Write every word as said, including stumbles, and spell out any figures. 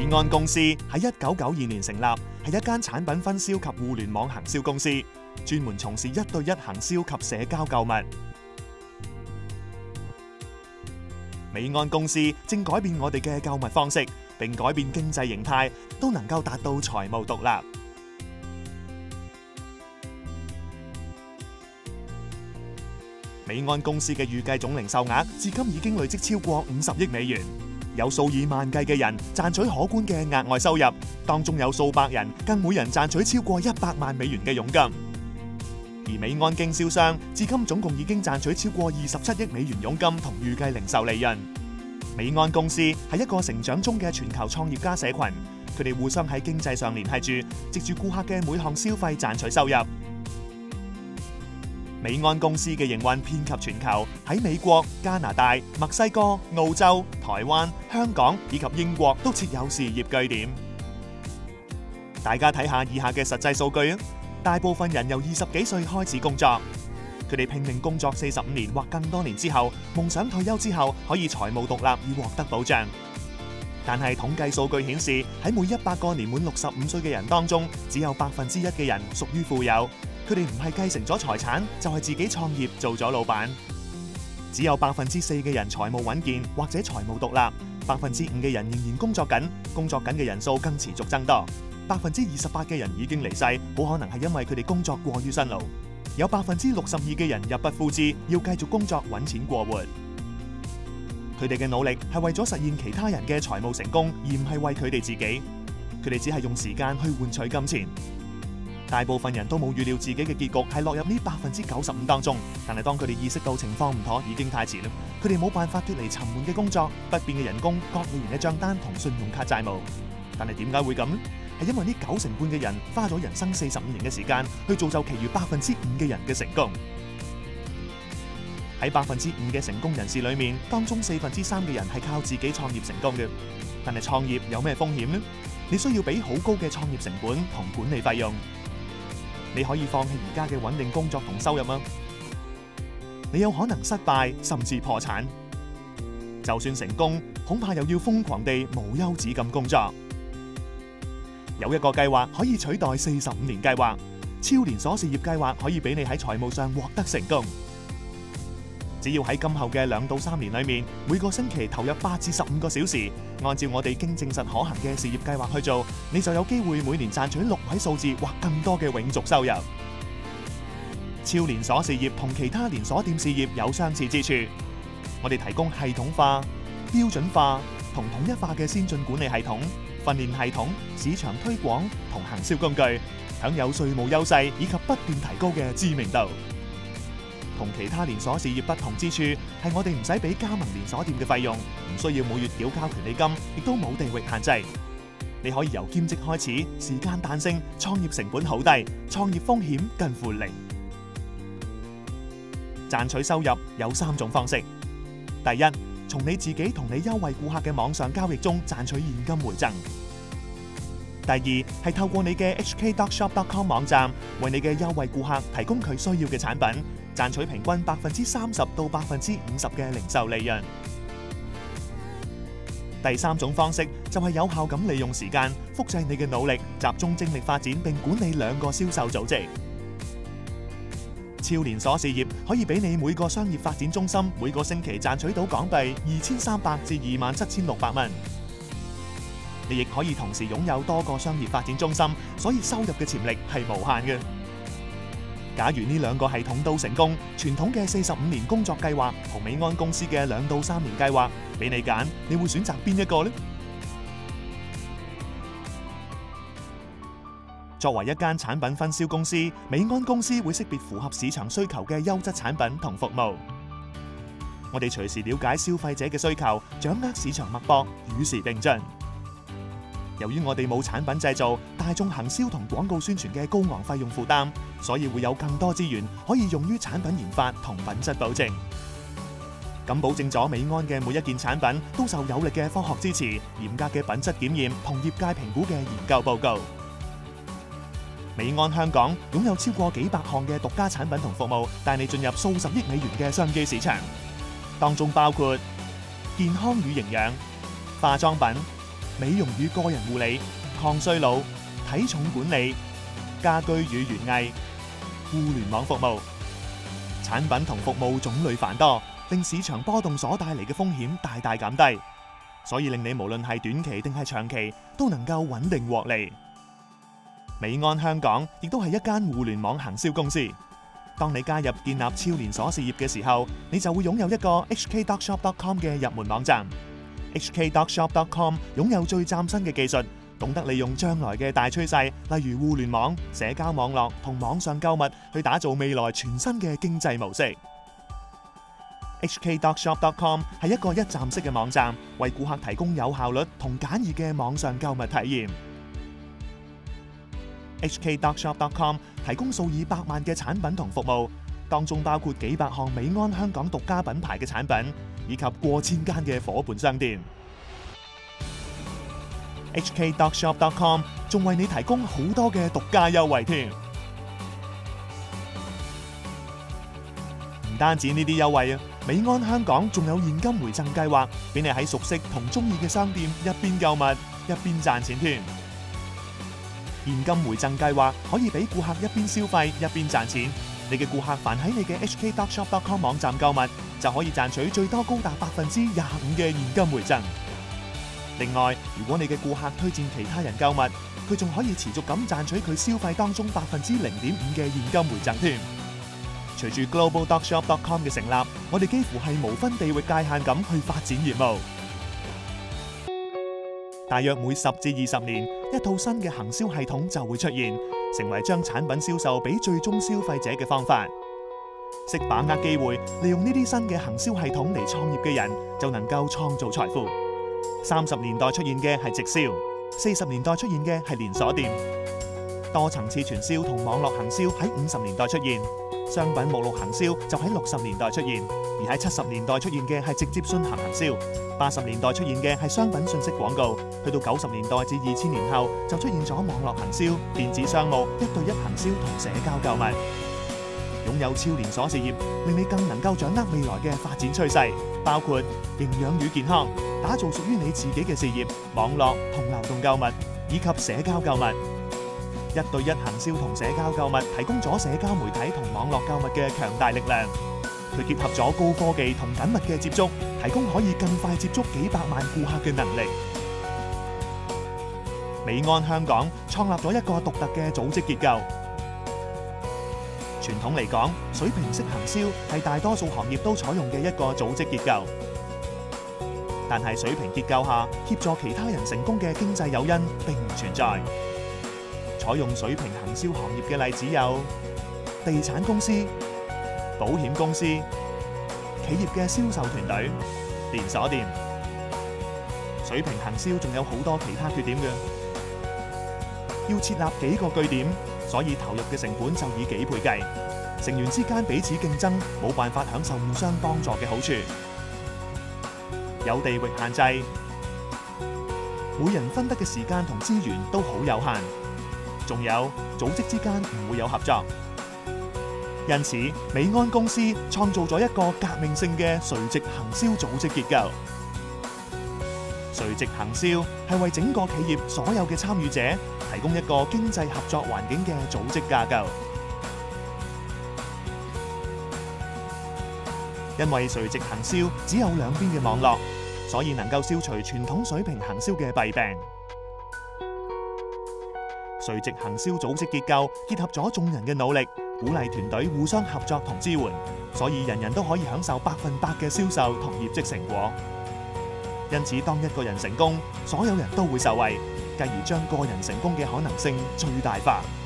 美安公司喺一九九二年成立，係一間產品分銷及互聯網行銷公司，專門從事一對一行銷及社交購物。美安公司正改變我哋嘅購物方式，並改變經濟形態，都能夠達到財務獨立。美安公司嘅預計總零售額至今已經累積超過五十億美元，有數以萬計嘅人賺取可觀嘅額外收入，當中有數百人更每人賺取超過一百萬美元嘅佣金。而美安經銷商至今總共已經賺取超過二十七億美元佣金同預計零售利潤。美安公司係一個成長中嘅全球創業家社群，佢哋互相喺經濟上聯繫住，藉住顧客嘅每項消費賺取收入。美安公司嘅營運遍及全球，喺美國、加拿大、墨西哥、澳洲、台灣、香港以及英國都設有事業據點。大家睇下以下嘅實際數據啊！大部分人由二十幾歲開始工作，佢哋拼命工作四十五年或更多年之後，夢想退休之後可以財務獨立以獲得保障。但係統計數據顯示，喺每一百個年滿六十五歲嘅人當中，只有百分之一嘅人屬於富有。佢哋唔係繼承咗財產，就係自己創業做咗老闆。只有百分之四嘅人財務穩健或者財務獨立，百分之五嘅人仍然工作緊，工作緊嘅人數更持續增多。百分之二十八嘅人已經離世，好可能係因為佢哋工作過於辛勞。有百分之六十二嘅人入不敷支，要繼續工作揾錢過活。佢哋嘅努力係為咗實現其他人嘅財務成功，而唔係為佢哋自己。佢哋只係用時間去換取金錢。大部分人都冇預料自己嘅結局係落入呢百分之九十五當中，但係當佢哋意識到情況唔妥，已經太遲啦。佢哋冇辦法脫離沉悶嘅工作、不變嘅人工、各類型嘅賬單同信用卡債務。但係點解會咁呢？係因為呢九成半嘅人花咗人生四十五年嘅時間去造就其餘百分之五嘅人嘅成功。喺百分之五嘅成功人士裏面，當中四分之三嘅人係靠自己創業成功嘅。但係創業有咩風險呢？你需要俾好高嘅創業成本同管理費用。你可以放棄而家嘅穩定工作同收入嗎？你有可能失敗甚至破產。就算成功，恐怕又要瘋狂地無休止咁工作。有一個計劃可以取代四十五年計劃，超連鎖事業計劃可以俾你喺財務上獲得成功。只要喺今後嘅兩到三年裏面，每個星期投入八至十五個小時，按照我哋經證實可行嘅事業計劃去做，你就有機會每年賺取六位數字或更多嘅永續收入。超連鎖事業同其他連鎖店事業有相似之處，我哋提供系統化、標準化同統一化嘅先進管理系統、訓練系統、市場推廣同行銷工具，享有稅務優勢以及不斷提高嘅知名度。同其他連鎖事業不同之處係我哋唔使俾加盟連鎖店嘅費用，唔需要每月繳交權利金，亦都冇地域限制。你可以由兼職開始，時間彈性，創業成本好低，創業風險近乎零。賺取收入有三種方式：第一，從你自己同你優惠顧客嘅網上交易中賺取現金回贈；第二，係透過你嘅 H K dot shop dot com 網站，為你嘅優惠顧客提供佢需要嘅產品，賺取平均百分之三十到百分之五十嘅零售利潤。第三種方式就係有效咁利用時間，複製你嘅努力，集中精力發展並管理兩個銷售組織。超連鎖事業可以俾你每個商業發展中心每個星期賺取到港幣二千三百至二萬七千六百蚊。你亦可以同時擁有多個商業發展中心，所以收入嘅潛力係無限嘅。假如呢兩個系統都成功，傳統嘅四十五年工作計劃同美安公司嘅兩到三年計劃，俾你揀，你會選擇邊一個呢？作為一間產品分銷公司，美安公司會識別符合市場需求嘅優質產品同服務。我哋隨時了解消費者嘅需求，掌握市場脈搏，與時並進。由於我哋冇產品製造、大眾行銷同廣告宣傳嘅高昂費用負擔，所以會有更多資源可以用於產品研發同品質保證。咁保證咗美安嘅每一件產品都受有力嘅科學支持、嚴格嘅品質檢驗同業界評估嘅研究報告。美安香港擁有超過幾百項嘅獨家產品同服務，帶你進入數十億美元嘅商機市場，當中包括健康與營養、化妝品、 美容與個人護理、抗衰老、體重管理、家居與園藝、互聯網服務。產品同服務種類繁多，令市場波動所帶嚟嘅風險大大減低，所以令你無論係短期定係長期都能夠穩定獲利。美安香港亦都係一間互聯網行銷公司。當你加入建立超連鎖事業嘅時候，你就會擁有一個 H K dot shop dot com 嘅入門網站。H K dot shop dot com 擁有最嶄新嘅技術，懂得利用將來嘅大趨勢，例如互聯網、社交網絡同網上購物，去打造未來全新嘅經濟模式。H K dot shop dot com 係一個一站式嘅網站，為顧客提供有效率同簡易嘅網上購物體驗。H K dot shop dot com 提供數以百萬嘅產品同服務，當中包括幾百項美安香港獨家品牌嘅產品，以及過千間嘅夥伴商店。H K dot shop dot com 仲為你提供好多嘅獨家優惠添。唔單止呢啲優惠啊，美安香港仲有現金回贈計劃，俾你喺熟悉同中意嘅商店一邊購物一邊賺錢添。現金回贈計劃可以俾顧客一邊消費一邊賺錢。你嘅顧客凡喺你嘅 H K dot shop dot com 網站購物，就可以賺取最多高達百分之廿五嘅現金回贈。另外，如果你嘅顧客推薦其他人購物，佢仲可以持續咁賺取佢消費當中百分之零點五嘅現金回贈添。隨住 Global dot shop dot com 嘅成立，我哋幾乎係無分地域界限咁去發展業務。大約每十至二十年，一套新嘅行銷系統就會出現，成為將產品銷售俾最終消費者嘅方法。識把握機會，利用呢啲新嘅行銷系統嚟創業嘅人，就能夠創造財富。三十年代出現嘅係直銷，四十年代出現嘅係連鎖店。多層次傳銷同網絡行銷喺五十年代出現，商品目錄行銷就喺六十年代出現，而喺七十年代出現嘅係直接信函行銷。八十年代出現嘅係商品信息廣告，去到九十年代至二千年後就出現咗網絡行銷、電子商務、一對一行銷同社交購物。擁有超連鎖事業，令你更能夠掌握未來嘅發展趨勢，包括營養與健康，打造屬於你自己嘅事業、網絡同流動購物，以及社交購物。一對一行銷同社交購物提供咗社交媒體同網絡購物嘅強大力量。佢結合咗高科技同緊密嘅接觸，提供可以更快接觸幾百萬顧客嘅能力。美安香港創立咗一個獨特嘅組織結構。傳統嚟講，水平式行銷係大多數行業都採用嘅一個組織結構。但係水平結構下，協助其他人成功嘅經濟誘因並唔存在。採用水平行銷行業嘅例子有地產公司、保險公司、企業嘅銷售團隊、連鎖店。水平行銷仲有好多其他缺點嘅，要設立幾個據點，所以投入嘅成本就以幾倍計。成員之間彼此競爭，冇辦法享受互相幫助嘅好處。有地域限制，每人分得嘅時間同資源都好有限。仲有組織之間唔會有合作。因此，美安公司創造咗一個革命性嘅垂直行銷組織結構。垂直行銷係為整個企業所有嘅參與者提供一個經濟合作環境嘅組織架構。因為垂直行銷只有兩邊嘅網絡，所以能夠消除傳統水平行銷嘅弊病。垂直行銷組織結構結合咗眾人嘅努力，鼓勵團隊互相合作同支援，所以人人都可以享受百分百嘅銷售同業績成果。因此，當一個人成功，所有人都會受惠，繼而將個人成功嘅可能性最大化。